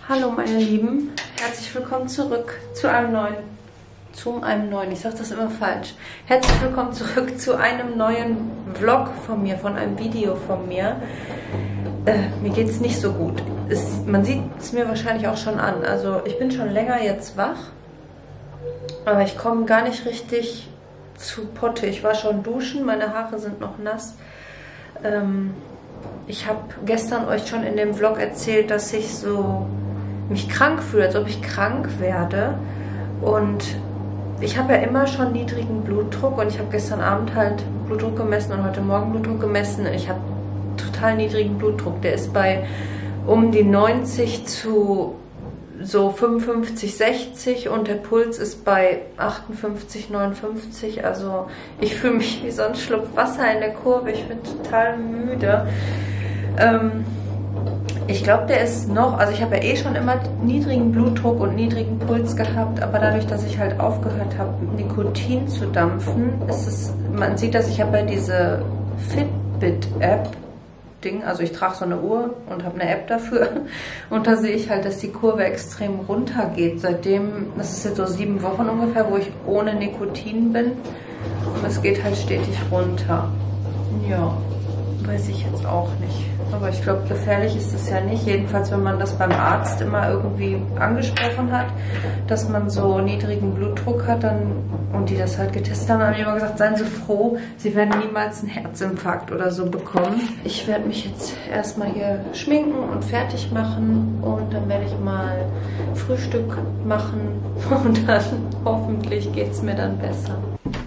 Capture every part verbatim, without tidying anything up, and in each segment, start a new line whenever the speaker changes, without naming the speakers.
Hallo meine Lieben, herzlich willkommen zurück zu einem neuen, zu einem neuen, ich sage das immer falsch. Herzlich willkommen zurück zu einem neuen Vlog von mir, von einem Video von mir. Äh, mir geht es nicht so gut. Es, man sieht es mir wahrscheinlich auch schon an. Also ich bin schon länger jetzt wach, aber ich komme gar nicht richtig zu Potte. Ich war schon duschen, meine Haare sind noch nass. Ähm, ich habe gestern euch schon in dem Vlog erzählt, dass ich so mich krank fühle, als ob ich krank werde. Und ich habe ja immer schon niedrigen Blutdruck und ich habe gestern Abend halt Blutdruck gemessen und heute Morgen Blutdruck gemessen. Ich habe total niedrigen Blutdruck. Der ist bei um die neunzig zu so fünfundfünfzig, sechzig und der Puls ist bei achtundfünfzig, neunundfünfzig. Also ich fühle mich wie so ein Schluck Wasser in der Kurve. Ich bin total müde. Ähm, Ich glaube, der ist noch, also ich habe ja eh schon immer niedrigen Blutdruck und niedrigen Puls gehabt, aber dadurch, dass ich halt aufgehört habe, Nikotin zu dampfen, ist es, man sieht, dass ich habe ja diese Fitbit-App-Ding, also ich trage so eine Uhr und habe eine App dafür und da sehe ich halt, dass die Kurve extrem runter geht. Seitdem, das ist jetzt so sieben Wochen ungefähr, wo ich ohne Nikotin bin und es geht halt stetig runter. Ja, weiß ich jetzt auch nicht. Aber ich glaube, gefährlich ist es ja nicht. Jedenfalls, wenn man das beim Arzt immer irgendwie angesprochen hat, dass man so niedrigen Blutdruck hat, dann und die das halt getestet haben, haben die immer gesagt, seien Sie froh, Sie werden niemals einen Herzinfarkt oder so bekommen. Ich werde mich jetzt erstmal hier schminken und fertig machen und dann werde ich mal Frühstück machen und dann hoffentlich geht es mir dann besser.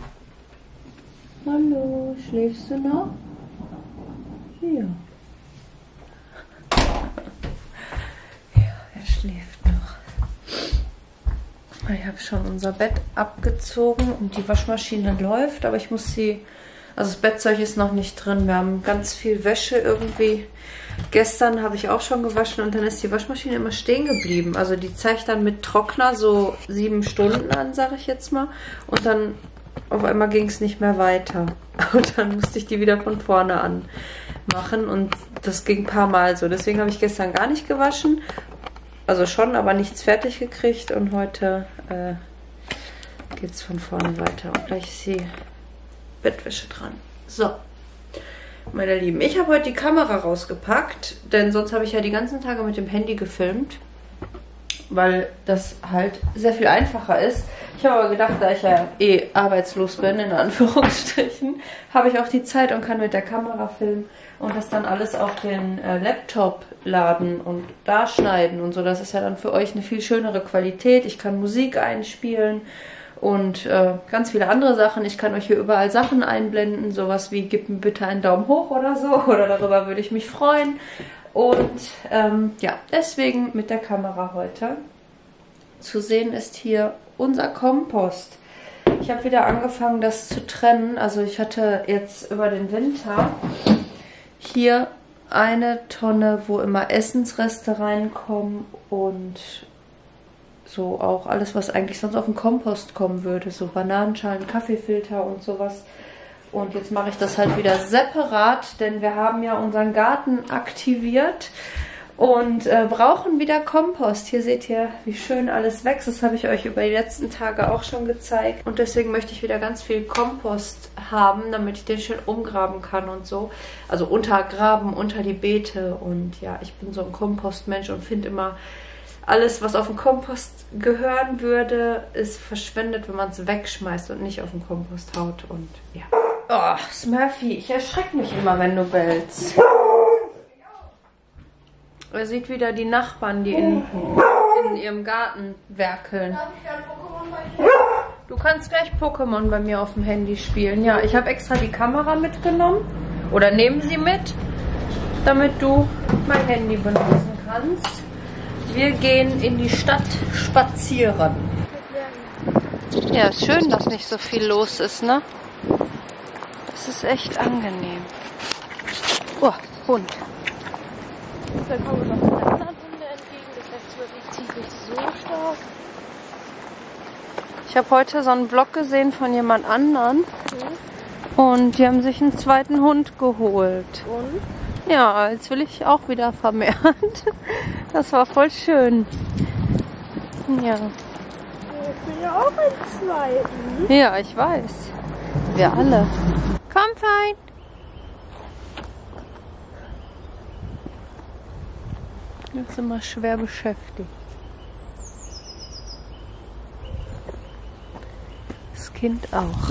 Hallo, schläfst du noch? Hier. Schläft noch. Ich habe schon unser Bett abgezogen und die Waschmaschine läuft, aber ich muss sie, also das Bettzeug ist noch nicht drin. Wir haben ganz viel Wäsche irgendwie. Gestern habe ich auch schon gewaschen und dann ist die Waschmaschine immer stehen geblieben. Also die zeigt dann mit Trockner so sieben Stunden an, sage ich jetzt mal. Und dann auf einmal ging es nicht mehr weiter. Und dann musste ich die wieder von vorne an machen und das ging ein paar Mal so. Deswegen habe ich gestern gar nicht gewaschen. Also schon, aber nichts fertig gekriegt und heute äh, geht es von vorne weiter. Und gleich ist die Bettwäsche dran. So, meine Lieben, ich habe heute die Kamera rausgepackt, denn sonst habe ich ja die ganzen Tage mit dem Handy gefilmt, weil das halt sehr viel einfacher ist. Ich habe aber gedacht, da ich ja eh arbeitslos bin, in Anführungsstrichen, habe ich auch die Zeit und kann mit der Kamera filmen und das dann alles auf den äh, Laptop laden und da schneiden und so. Das ist ja dann für euch eine viel schönere Qualität. Ich kann Musik einspielen und äh, ganz viele andere Sachen. Ich kann euch hier überall Sachen einblenden, sowas wie, gib mir bitte einen Daumen hoch oder so, oder darüber würde ich mich freuen. Und ähm, ja, deswegen mit der Kamera heute. Zu sehen ist hier unser Kompost. Ich habe wieder angefangen, das zu trennen. Also ich hatte jetzt über den Winter hier eine Tonne, wo immer Essensreste reinkommen und so auch alles, was eigentlich sonst auf den Kompost kommen würde. So Bananenschalen, Kaffeefilter und sowas. Und jetzt mache ich das halt wieder separat, denn wir haben ja unseren Garten aktiviert und äh, brauchen wieder Kompost. Hier seht ihr, wie schön alles wächst. Das habe ich euch über die letzten Tage auch schon gezeigt. Und deswegen möchte ich wieder ganz viel Kompost haben, damit ich den schön umgraben kann und so. Also untergraben, unter die Beete. Und ja, ich bin so ein Kompostmensch und finde immer, alles, was auf den Kompost gehören würde, ist verschwendet, wenn man es wegschmeißt und nicht auf den Kompost haut. Und ja. Oh, Smurfy, ich erschrecke mich immer, wenn du bellst. Er sieht wieder die Nachbarn, die in, in ihrem Garten werkeln. Du kannst gleich Pokémon bei mir auf dem Handy spielen. Ja, ich habe extra die Kamera mitgenommen. Oder nehmen sie mit, damit du mein Handy benutzen kannst. Wir gehen in die Stadt spazieren. Ja, ist schön, dass nicht so viel los ist, ne? Das ist echt angenehm. Oh, Hund.
Da kommen noch eine andere Hunde entgegen. Das heißt, die zieht sich so stark.
Ich habe heute so einen Vlog gesehen von jemand anderen.
Mhm.
Und die haben sich einen zweiten Hund geholt.
Und?
Ja, jetzt will ich auch wieder vermehrt. Das war voll schön. Ja.
Ich will ja auch einen zweiten.
Ja, ich weiß. Wir alle. Komm, fein. Das ist immer schwer beschäftigt. Das Kind auch.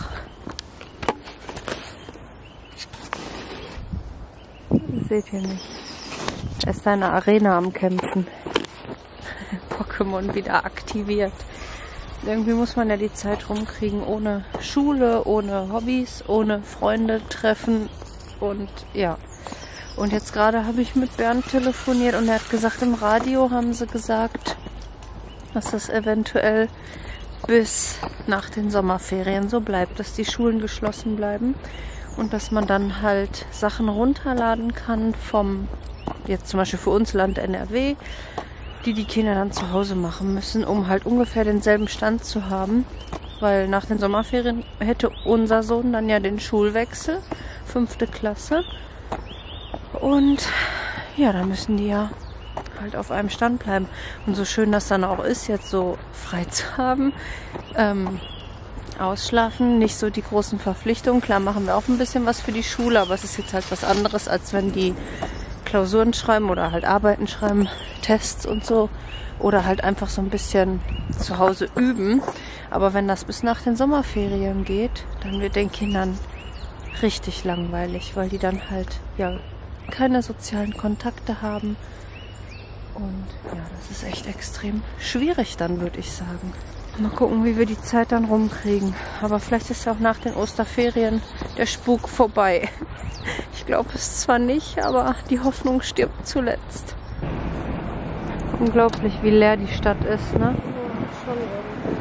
Das seht ihr nicht. Er ist in einer Arena am Kämpfen. Pokémon wieder aktiviert. Irgendwie muss man ja die Zeit rumkriegen, ohne Schule, ohne Hobbys, ohne Freunde treffen und ja. Und jetzt gerade habe ich mit Bernd telefoniert und er hat gesagt, im Radio haben sie gesagt, dass das eventuell bis nach den Sommerferien so bleibt, dass die Schulen geschlossen bleiben und dass man dann halt Sachen runterladen kann vom, jetzt zum Beispiel für uns Land N R W, die die Kinder dann zu Hause machen müssen, um halt ungefähr denselben Stand zu haben. Weil nach den Sommerferien hätte unser Sohn dann ja den Schulwechsel, fünfte Klasse. Und ja, da müssen die ja halt auf einem Stand bleiben. Und so schön das dann auch ist, jetzt so frei zu haben, ähm, ausschlafen, nicht so die großen Verpflichtungen. Klar machen wir auch ein bisschen was für die Schule, aber es ist jetzt halt was anderes, als wenn die Klausuren schreiben oder halt Arbeiten schreiben, Tests und so. Oder halt einfach so ein bisschen zu Hause üben. Aber wenn das bis nach den Sommerferien geht, dann wird den Kindern richtig langweilig, weil die dann halt ja keine sozialen Kontakte haben. Und ja, das ist echt extrem schwierig dann, würde ich sagen. Mal gucken, wie wir die Zeit dann rumkriegen. Aber vielleicht ist ja auch nach den Osterferien der Spuk vorbei. Ich glaube es zwar nicht, aber die Hoffnung stirbt zuletzt. Unglaublich, wie leer die Stadt ist, ne?
Ja, schon irgendwie.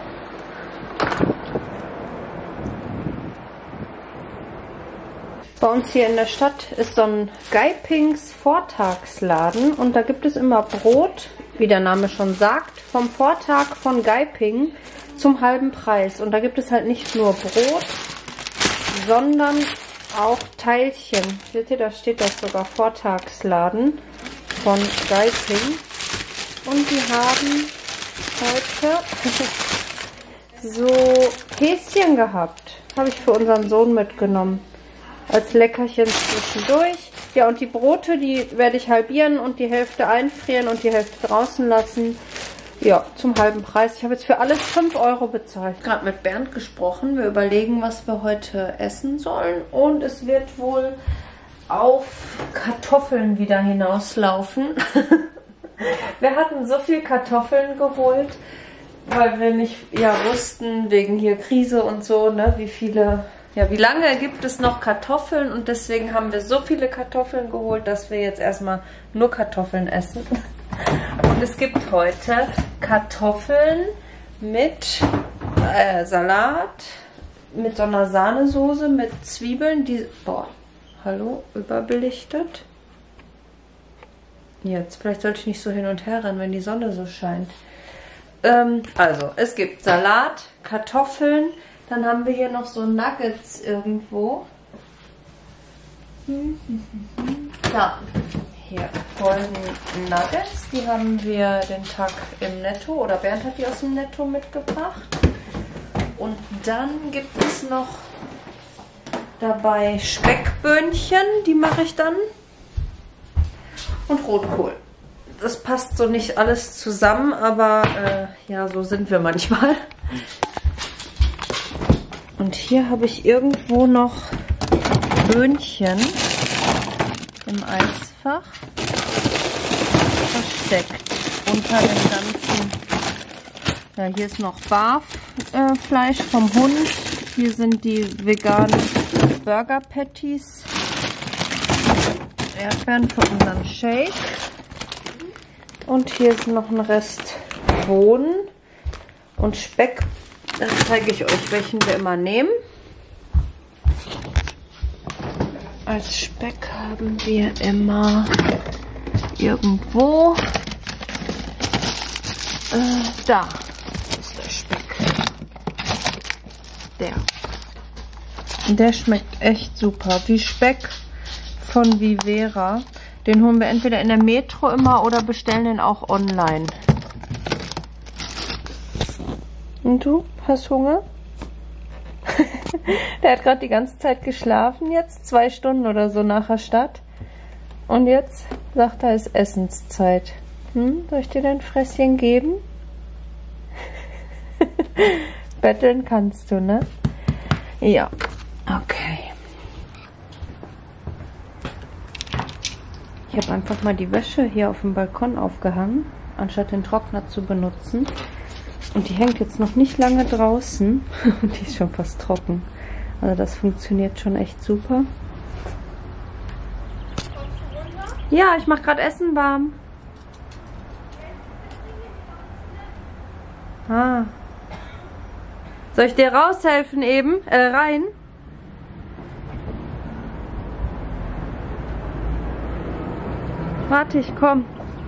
Bei uns hier in der Stadt ist so ein Geipings Vortagsladen und da gibt es immer Brot, wie der Name schon sagt, vom Vortag von Geiping zum halben Preis. Und da gibt es halt nicht nur Brot, sondern auch Teilchen. Seht ihr, da steht das sogar, Vortagsladen von Geiping. Und die haben heute so Häschen gehabt. Habe ich für unseren Sohn mitgenommen. Als Leckerchen zwischendurch. Ja, und die Brote, die werde ich halbieren und die Hälfte einfrieren und die Hälfte draußen lassen. Ja, zum halben Preis. Ich habe jetzt für alles fünf Euro bezahlt. Gerade mit Bernd gesprochen. Wir überlegen, was wir heute essen sollen. Und es wird wohl auf Kartoffeln wieder hinauslaufen. Wir hatten so viel Kartoffeln geholt, weil wir nicht ja wussten, wegen hier Krise und so, ne, wie viele... Ja, wie lange gibt es noch Kartoffeln? Und deswegen haben wir so viele Kartoffeln geholt, dass wir jetzt erstmal nur Kartoffeln essen. Und es gibt heute Kartoffeln mit äh, Salat, mit so einer Sahnesoße, mit Zwiebeln, die... Boah, hallo, überbelichtet. Jetzt, vielleicht sollte ich nicht so hin und her rennen, wenn die Sonne so scheint. Ähm, also, es gibt Salat, Kartoffeln... Dann haben wir hier noch so Nuggets irgendwo. Ja, hier Golden Nuggets. Die haben wir den Tag im Netto oder Bernd hat die aus dem Netto mitgebracht. Und dann gibt es noch dabei Speckböhnchen. Die mache ich dann. Und Rotkohl. Das passt so nicht alles zusammen, aber äh, ja, so sind wir manchmal. Und hier habe ich irgendwo noch Böhnchen im Eisfach versteckt. Unter dem ganzen... Ja, hier ist noch Barfleisch äh, vom Hund. Hier sind die veganen Burger Patties. Erdbeeren für unseren Shake. Und hier ist noch ein Rest Bohnen und Speck. Dann zeige ich euch, welchen wir immer nehmen. Als Speck haben wir immer irgendwo, äh, da ist der Speck. Der. Und der schmeckt echt super. Wie Speck von Vivera. Den holen wir entweder in der Metro immer oder bestellen den auch online. Und du? Hast Hunger? Der hat gerade die ganze Zeit geschlafen jetzt, zwei Stunden oder so nach der Stadt. Und jetzt sagt er, es ist Essenszeit. Hm, soll ich dir dein Fresschen geben? Betteln kannst du, ne? Ja, okay. Ich habe einfach mal die Wäsche hier auf dem Balkon aufgehangen, anstatt den Trockner zu benutzen. Und die hängt jetzt noch nicht lange draußen. Und die ist schon fast trocken. Also das funktioniert schon echt super. Ja, ich mache gerade Essen warm. Ah. Soll ich dir raushelfen eben? Äh, rein? Warte, ich komm.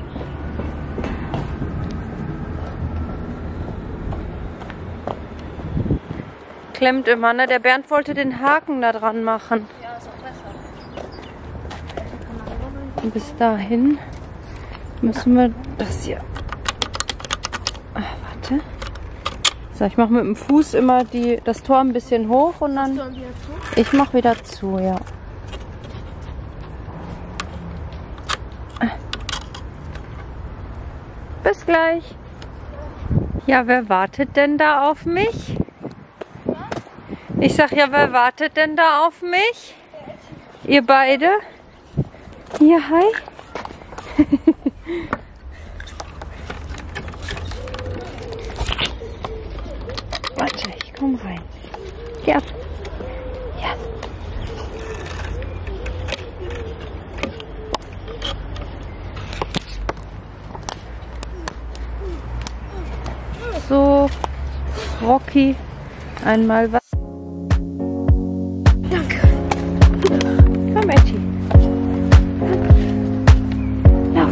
Klemmt immer, ne? Der Bernd wollte den Haken da dran machen.
Ja, ist auch besser.
Und bis dahin müssen wir das hier... Ah, warte. So, ich mache mit dem Fuß immer die, das Tor ein bisschen hoch und dann...
Machst du dann wieder zu?
Ich mache wieder zu, ja. Bis gleich. Ja, wer wartet denn da auf mich? Ich sag ja, wer wartet denn da auf mich? Ihr beide? Ja, hi. Warte, ich komm rein. Geh ab. Ja. So, Rocky, einmal was. Danke. Komm, Etty. Lauf.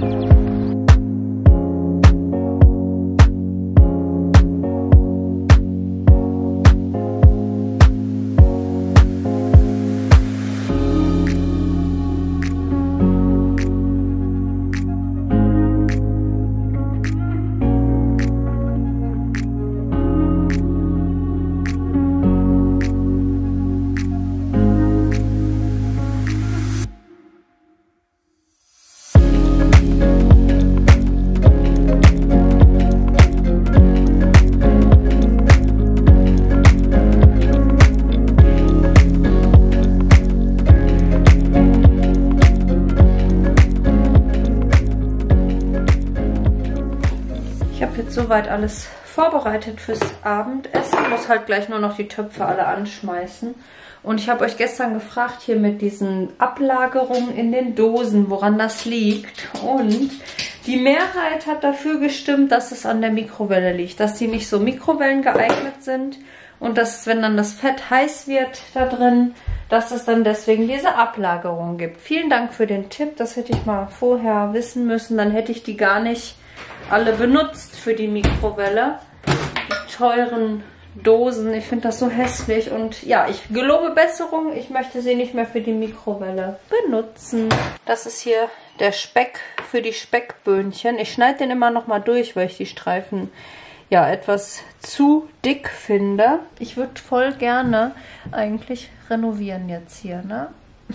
Soweit alles vorbereitet fürs Abendessen. Ich muss halt gleich nur noch die Töpfe alle anschmeißen. Und ich habe euch gestern gefragt, hier mit diesen Ablagerungen in den Dosen, woran das liegt. Und die Mehrheit hat dafür gestimmt, dass es an der Mikrowelle liegt. Dass die nicht so Mikrowellen geeignet sind. Und dass, wenn dann das Fett heiß wird da drin, dass es dann deswegen diese Ablagerung gibt. Vielen Dank für den Tipp. Das hätte ich mal vorher wissen müssen. Dann hätte ich die gar nicht alle benutzt für die Mikrowelle. Die teuren Dosen. Ich finde das so hässlich. Und ja, ich gelobe Besserung. Ich möchte sie nicht mehr für die Mikrowelle benutzen. Das ist hier der Speck für die Speckböhnchen. Ich schneide den immer noch mal durch, weil ich die Streifen ja etwas zu dick finde. Ich würde voll gerne eigentlich renovieren jetzt hier, ne?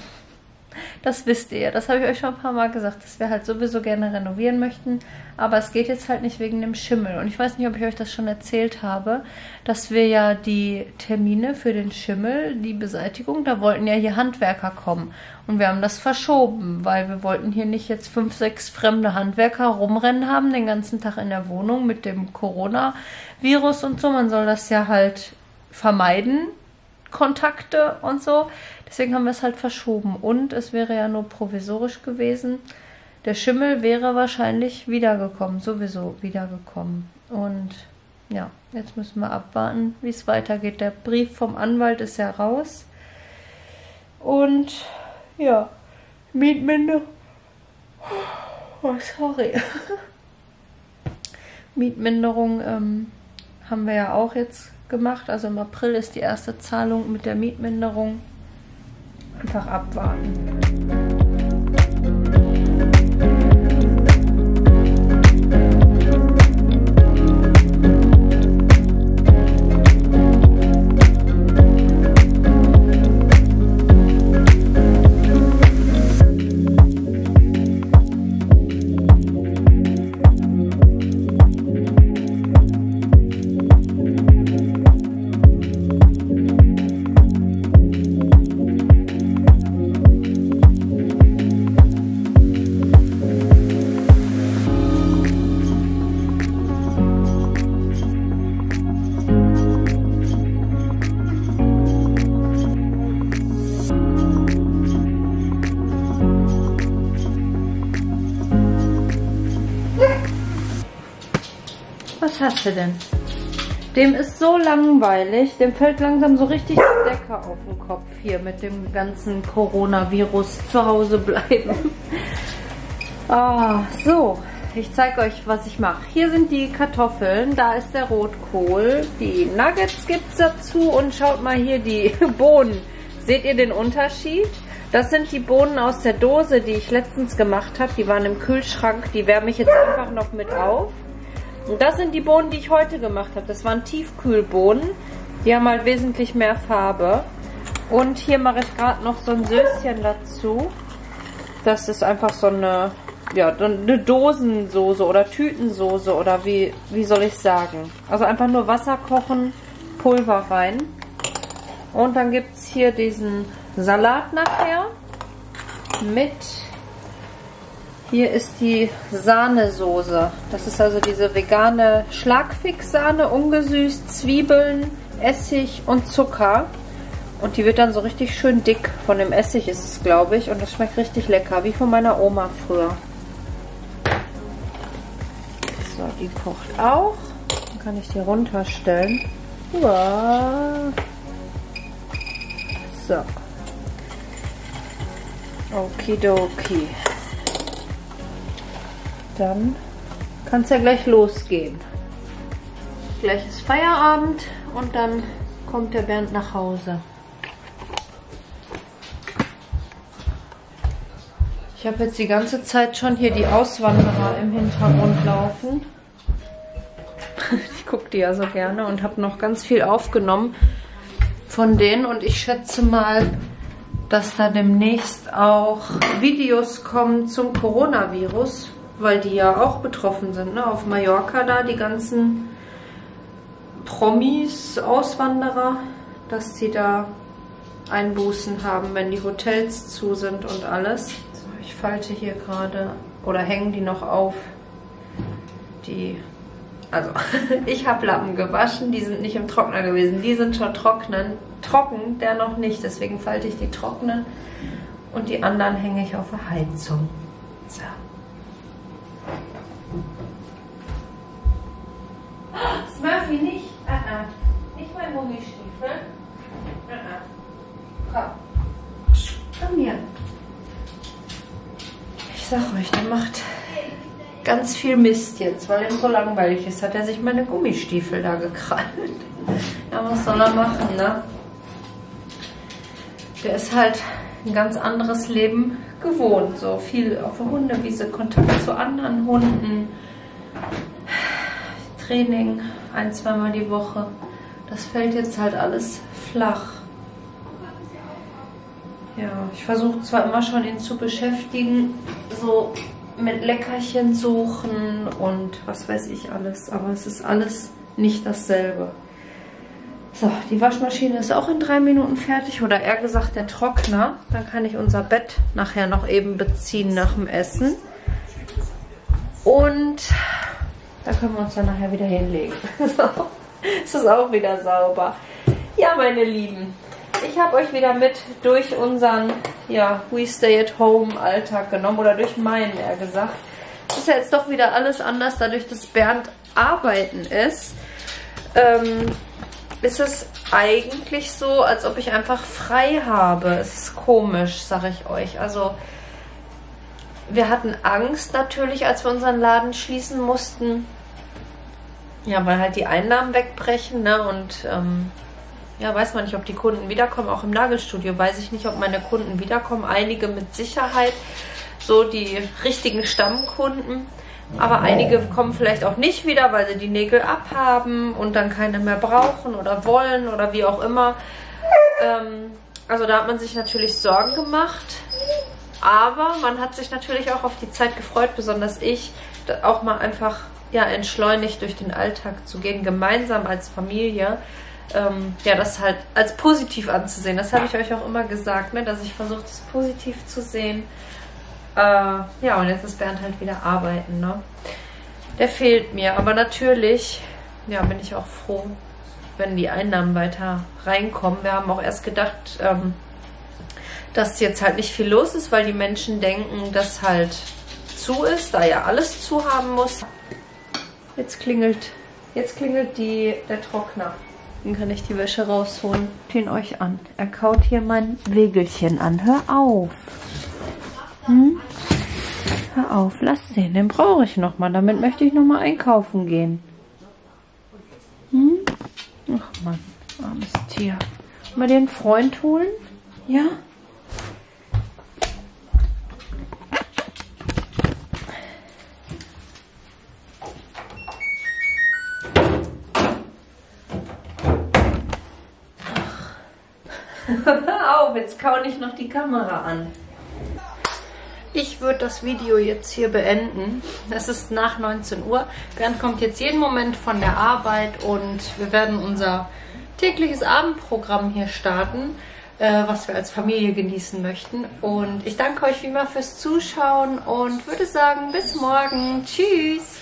Das wisst ihr, das habe ich euch schon ein paar Mal gesagt, dass wir halt sowieso gerne renovieren möchten, aber es geht jetzt halt nicht wegen dem Schimmel. Und ich weiß nicht, ob ich euch das schon erzählt habe, dass wir ja die Termine für den Schimmel, die Beseitigung, da wollten ja hier Handwerker kommen. Und wir haben das verschoben, weil wir wollten hier nicht jetzt fünf, sechs fremde Handwerker rumrennen haben, den ganzen Tag in der Wohnung mit dem Coronavirus und so. Man soll das ja halt vermeiden, Kontakte und so. Deswegen haben wir es halt verschoben. Und es wäre ja nur provisorisch gewesen. Der Schimmel wäre wahrscheinlich wiedergekommen, sowieso wiedergekommen. Und ja, jetzt müssen wir abwarten, wie es weitergeht. Der Brief vom Anwalt ist ja raus. Und ja, Mietminderung. Oh, sorry. Mietminderung ähm, haben wir ja auch jetzt gemacht. Also im April ist die erste Zahlung mit der Mietminderung. Einfach abwarten. Was hast du denn? Dem ist so langweilig, dem fällt langsam so richtig die Decke auf den Kopf hier mit dem ganzen Coronavirus zu Hause bleiben. Ah, so, ich zeige euch, was ich mache. Hier sind die Kartoffeln, da ist der Rotkohl, die Nuggets gibt es dazu und schaut mal hier die Bohnen. Seht ihr den Unterschied? Das sind die Bohnen aus der Dose, die ich letztens gemacht habe. Die waren im Kühlschrank, die wärme ich jetzt einfach noch mit auf. Und das sind die Bohnen, die ich heute gemacht habe. Das waren Tiefkühlbohnen. Die haben halt wesentlich mehr Farbe. Und hier mache ich gerade noch so ein Söschen dazu. Das ist einfach so eine, ja, eine Dosensoße oder Tütensoße oder wie, wie soll ich sagen. Also einfach nur Wasser kochen, Pulver rein. Und dann gibt es hier diesen Salat nachher mit... Hier ist die Sahnesoße. Das ist also diese vegane Schlagfix-Sahne, ungesüßt, Zwiebeln, Essig und Zucker. Und die wird dann so richtig schön dick. Von dem Essig ist es, glaube ich. Und das schmeckt richtig lecker, wie von meiner Oma früher. So, die kocht auch. Dann kann ich die runterstellen. Wow. So. Okidoki. Dann kann es ja gleich losgehen. Gleich ist Feierabend und dann kommt der Bernd nach Hause. Ich habe jetzt die ganze Zeit schon hier die Auswanderer im Hintergrund laufen. Ich gucke die ja so gerne und habe noch ganz viel aufgenommen von denen. Und ich schätze mal, dass da demnächst auch Videos kommen zum Coronavirus. Weil die ja auch betroffen sind, ne? Auf Mallorca da, die ganzen Promis, Auswanderer, dass sie da Einbußen haben, wenn die Hotels zu sind und alles. So, ich falte hier gerade, oder hängen die noch auf, die, also ich habe Lappen gewaschen, die sind nicht im Trockner gewesen, die sind schon trocknen, trocken, der noch nicht, deswegen falte ich die trocknen und die anderen hänge ich auf der Heizung. So. Smurfy nicht? Uh -uh. Nicht mein Gummistiefel. Uh -uh. Komm. Komm hier. Ich sag euch, der macht ganz viel Mist jetzt, weil ihm so langweilig ist. Hat er sich meine Gummistiefel da gekrallt. Ja, was soll er machen, ne? Der ist halt ein ganz anderes Leben gewohnt. So viel auf der Hundewiese, Kontakt zu anderen Hunden. Training, ein, zweimal die Woche. Das fällt jetzt halt alles flach. Ja, ich versuche zwar immer schon, ihn zu beschäftigen, so mit Leckerchen suchen und was weiß ich alles, aber es ist alles nicht dasselbe. So, die Waschmaschine ist auch in drei Minuten fertig, oder eher gesagt der Trockner. Dann kann ich unser Bett nachher noch eben beziehen nach dem Essen. Und da können wir uns dann nachher wieder hinlegen. So, es ist auch wieder sauber. Ja, meine Lieben, ich habe euch wieder mit durch unseren, ja, We Stay at Home Alltag genommen, oder durch meinen, eher gesagt. Es ist ja jetzt doch wieder alles anders, dadurch, dass Bernd arbeiten ist. Ähm, ist es eigentlich so, als ob ich einfach frei habe. Es ist komisch, sage ich euch. Also, wir hatten Angst natürlich, als wir unseren Laden schließen mussten. Ja, weil halt die Einnahmen wegbrechen, ne? Und ähm, ja, weiß man nicht, ob die Kunden wiederkommen. Auch im Nagelstudio weiß ich nicht, ob meine Kunden wiederkommen. Einige mit Sicherheit, so die richtigen Stammkunden. Aber einige kommen vielleicht auch nicht wieder, weil sie die Nägel abhaben und dann keine mehr brauchen oder wollen oder wie auch immer. Ähm, also da hat man sich natürlich Sorgen gemacht. Aber man hat sich natürlich auch auf die Zeit gefreut, besonders ich, auch mal einfach ja, entschleunigt durch den Alltag zu gehen, gemeinsam als Familie. Ähm, ja, das halt als positiv anzusehen. Das habe ich euch auch immer gesagt, ne, dass ich versuche, das positiv zu sehen. Äh, ja, und jetzt ist Bernd halt wieder arbeiten, ne? Der fehlt mir, aber natürlich, ja, bin ich auch froh, wenn die Einnahmen weiter reinkommen. Wir haben auch erst gedacht, ähm, dass jetzt halt nicht viel los ist, weil die Menschen denken, dass halt zu ist, da ja alles zu haben muss. Jetzt klingelt, jetzt klingelt die, der Trockner. Dann kann ich die Wäsche rausholen. Schaut ihn euch an. Er kaut hier mein Wägelchen an. Hör auf. Hm? Hör auf, lass den. Den brauche ich nochmal. Damit möchte ich nochmal einkaufen gehen. Hm? Ach Mann, armes Tier. Mal den Freund holen? Ja? Hör auf, jetzt kau nicht noch die Kamera an. Ich würde das Video jetzt hier beenden. Es ist nach neunzehn Uhr. Bernd kommt jetzt jeden Moment von der Arbeit und wir werden unser tägliches Abendprogramm hier starten, äh, was wir als Familie genießen möchten. Und ich danke euch wie immer fürs Zuschauen und würde sagen, bis morgen. Tschüss!